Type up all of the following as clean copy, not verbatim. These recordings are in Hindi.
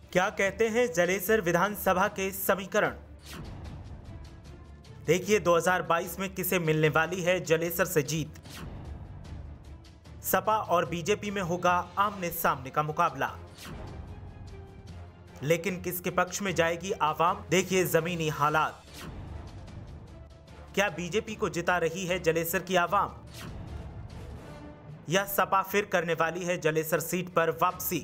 क्या कहते हैं जलेसर विधानसभा के समीकरण? देखिए 2022 में किसे मिलने वाली है जलेसर से जीत। सपा और बीजेपी में होगा आमने सामने का मुकाबला, लेकिन किसके पक्ष में जाएगी आवाम? देखिए जमीनी हालात। क्या बीजेपी को जिता रही है जलेसर की आवाम, या सपा फिर करने वाली है जलेसर सीट पर वापसी?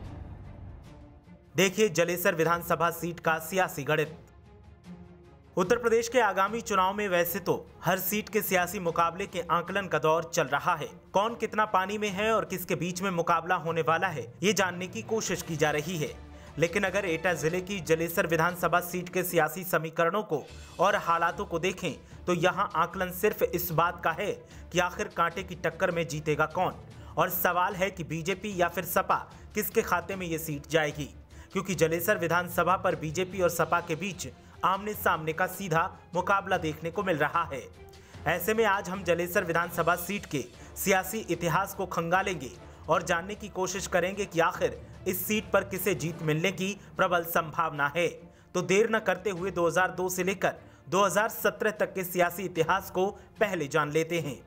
देखिए जलेसर विधानसभा सीट का सियासी गणित। उत्तर प्रदेश के आगामी चुनाव में वैसे तो हर सीट के सियासी मुकाबले के आकलन का दौर चल रहा है। कौन कितना पानी में है और किसके बीच में मुकाबला होने वाला है, ये जानने की कोशिश की जा रही है। लेकिन अगर एटा जिले की जलेसर विधानसभा सीट के सियासी समीकरणों को और हालातों को देखें तो यहां आकलन सिर्फ इस बात का है कि आखिर कांटे की टक्कर में जीतेगा कौन, और सवाल है कि बीजेपी या फिर सपा किसके खाते में ये सीट जाएगी, क्योंकि जलेसर विधानसभा पर बीजेपी और सपा के बीच आमने सामने का सीधा मुकाबला देखने को मिल रहा है। ऐसे में आज हम जलेसर विधानसभा सीट के सियासी इतिहास को खंगालेंगे और जानने की कोशिश करेंगे कि आखिर इस सीट पर किसे जीत मिलने की प्रबल संभावना है। तो देर न करते हुए 2002 से लेकर 2017 तक के सियासी इतिहास को पहले जान लेते हैं।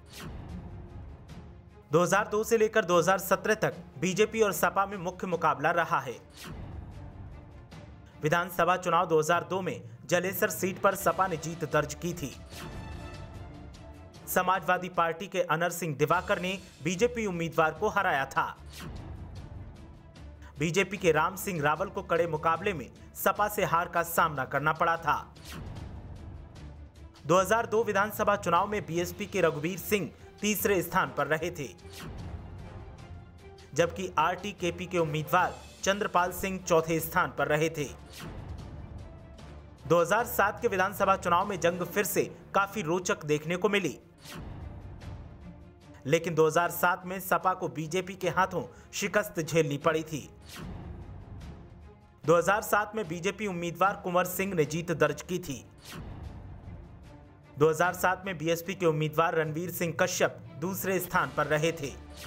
2002 से लेकर 2017 तक बीजेपी और सपा में मुख्य मुकाबला रहा है। विधानसभा चुनाव 2002 में जलेसर सीट पर सपा ने जीत दर्ज की थी। समाजवादी पार्टी के अनर सिंह दिवाकर ने बीजेपी उम्मीदवार को हराया था। बीजेपी के राम सिंह रावल को कड़े मुकाबले में सपा से हार का सामना करना पड़ा था। 2002 विधानसभा चुनाव में बीएसपी के रघुवीर सिंह तीसरे स्थान पर रहे थे, जबकि आरटीकेपी के उम्मीदवार चंद्रपाल सिंह चौथे स्थान पर रहे थे। 2007 के विधानसभा चुनाव में जंग फिर से काफी रोचक देखने को मिली, लेकिन 2007 में सपा को बीजेपी के हाथों शिकस्त झेलनी पड़ी थी। 2007 में बीजेपी उम्मीदवार कुंवर सिंह ने जीत दर्ज की थी। 2007 में बीएसपी के उम्मीदवार रणवीर सिंह कश्यप दूसरे स्थान पर रहे थे।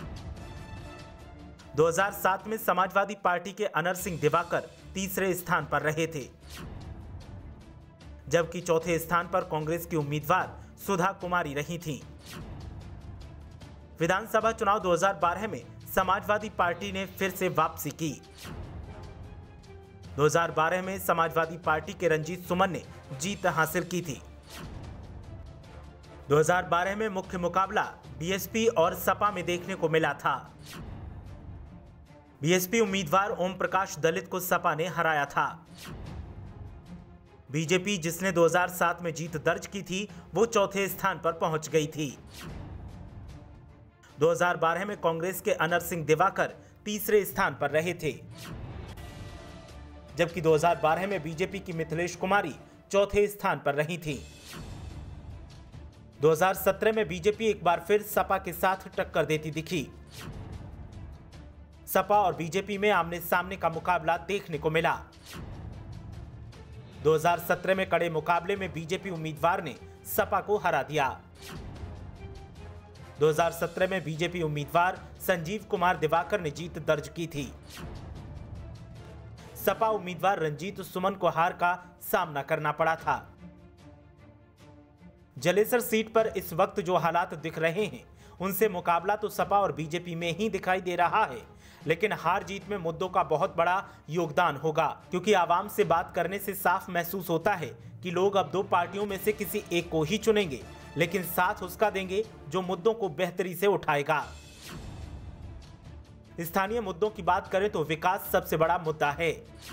2007 में समाजवादी पार्टी के अनर सिंह दिवाकर तीसरे स्थान पर रहे थे, जबकि चौथे स्थान पर कांग्रेस की उम्मीदवार सुधा कुमारी रही थीं। विधानसभा चुनाव 2012 में समाजवादी पार्टी ने फिर से वापसी की। 2012 में समाजवादी पार्टी के रंजीत सुमन ने जीत हासिल की थी। 2012 में मुख्य मुकाबला बीएसपी और सपा में देखने को मिला था। बीएसपी उम्मीदवार ओम प्रकाश दलित को सपा ने हराया था। बीजेपी, जिसने 2007 में जीत दर्ज की थी, वो चौथे स्थान पर पहुंच गई थी। 2012 में कांग्रेस के अनर सिंह दिवाकर तीसरे स्थान पर रहे थे, जबकि 2012 में बीजेपी की मिथिलेश कुमारी चौथे स्थान पर रही थी। 2017 में बीजेपी एक बार फिर सपा के साथ टक्कर देती दिखी। सपा और बीजेपी में आमने सामने का मुकाबला देखने को मिला। 2017 में कड़े मुकाबले में बीजेपी उम्मीदवार ने सपा को हरा दिया। 2017 में बीजेपी उम्मीदवार संजीव कुमार दिवाकर ने जीत दर्ज की थी। सपा उम्मीदवार रंजीत सुमन को हार का सामना करना पड़ा था। जलेसर सीट पर इस वक्त जो हालात दिख रहे हैं, उनसे मुकाबला तो सपा और बीजेपी में ही दिखाई दे रहा है, लेकिन हार जीत में मुद्दों का बहुत बड़ा योगदान होगा, क्योंकि आवाम से बात करने से साफ महसूस होता है कि लोग अब दो पार्टियों में से किसी एक को ही चुनेंगे, लेकिन साथ उसका देंगे जो मुद्दों को बेहतरी से उठाएगा। स्थानीय मुद्दों की बात करें तो विकास सबसे बड़ा मुद्दा है।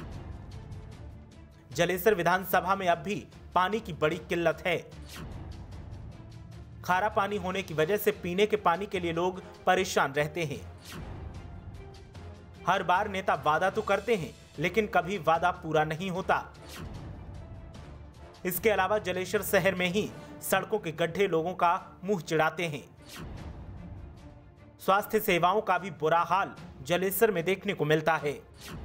जलेसर विधानसभा में अब भी पानी की बड़ी किल्लत है। खारा पानी होने की वजह से पीने के पानी के लिए लोग परेशान रहते हैं। हर बार नेता वादा तो करते हैं, लेकिन कभी वादा पूरा नहीं होता। इसके अलावा जलेसर शहर में ही सड़कों के गड्ढे लोगों का मुंह चिढ़ाते हैं। स्वास्थ्य सेवाओं का भी बुरा हाल जलेसर में देखने को मिलता है।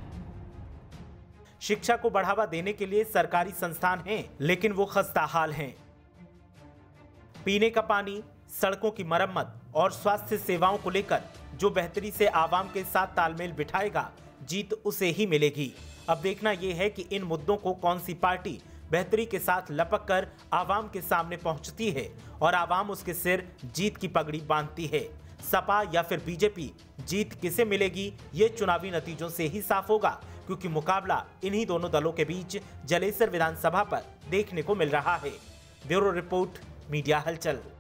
शिक्षा को बढ़ावा देने के लिए सरकारी संस्थान हैं, लेकिन वो खस्ता हाल हैं। पीने का पानी, सड़कों की मरम्मत और स्वास्थ्य सेवाओं को लेकर जो बेहतरी से आवाम के साथ तालमेल बिठाएगा, जीत उसे ही मिलेगी। अब देखना यह है कि इन मुद्दों को कौन सी पार्टी बेहतरी के साथ लपक कर आवाम के सामने पहुंचती है और आवाम उसके सिर जीत की पगड़ी बांधती है। सपा या फिर बीजेपी, जीत किसे मिलेगी ये चुनावी नतीजों से ही साफ होगा, क्योंकि मुकाबला इन्हीं दोनों दलों के बीच जलेसर विधानसभा पर देखने को मिल रहा है। ब्यूरो रिपोर्ट, मीडिया हलचल।